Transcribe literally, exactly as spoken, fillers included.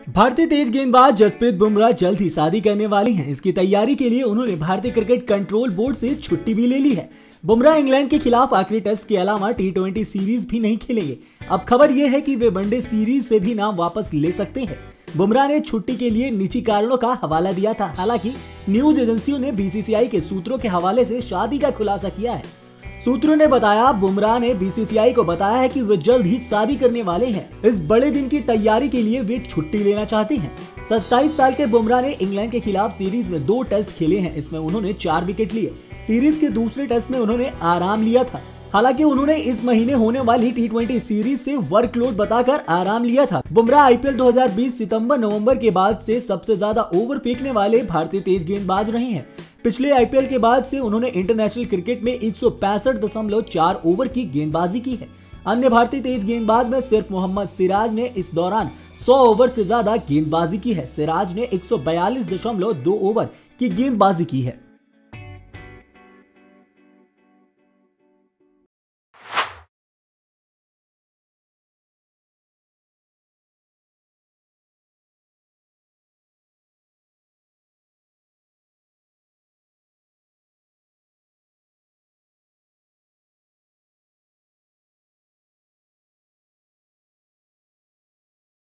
भारतीय तेज गेंदबाज जसप्रीत बुमराह जल्द ही शादी करने वाली हैं। इसकी तैयारी के लिए उन्होंने भारतीय क्रिकेट कंट्रोल बोर्ड से छुट्टी भी ले ली है। बुमराह इंग्लैंड के खिलाफ आखिरी टेस्ट के अलावा टी ट्वेंटी सीरीज भी नहीं खेलेंगे। अब खबर यह है कि वे वनडे सीरीज से भी नाम वापस ले सकते हैं। बुमराह ने छुट्टी के लिए निजी कारणों का हवाला दिया था। हालांकि न्यूज एजेंसियों ने बी सी सी आई के सूत्रों के हवाले से शादी का खुलासा किया है। सूत्रों ने बताया, बुमराह ने बी सी सी आई को बताया है कि वे जल्द ही शादी करने वाले हैं। इस बड़े दिन की तैयारी के लिए वे छुट्टी लेना चाहते हैं। सत्ताईस साल के बुमराह ने इंग्लैंड के खिलाफ सीरीज में दो टेस्ट खेले हैं। इसमें उन्होंने चार विकेट लिए। सीरीज के दूसरे टेस्ट में उन्होंने आराम लिया था। हालांकि उन्होंने इस महीने होने वाली टी ट्वेंटी सीरीज से वर्कलोड बताकर आराम लिया था। बुमराह आई पी एल दो हज़ार बीस सितंबर नवंबर के बाद से सबसे ज्यादा ओवर फेंकने वाले भारतीय तेज गेंदबाज रहे हैं। पिछले आई पी एल के बाद से उन्होंने इंटरनेशनल क्रिकेट में एक सौ पैंसठ दशमलव चार ओवर की गेंदबाजी की है। अन्य भारतीय तेज गेंदबाज में सिर्फ मोहम्मद सिराज ने इस दौरान सौ ओवर से ज्यादा गेंदबाजी की है। सिराज ने एक सौ बयालीस दशमलव दो ओवर की गेंदबाजी की है।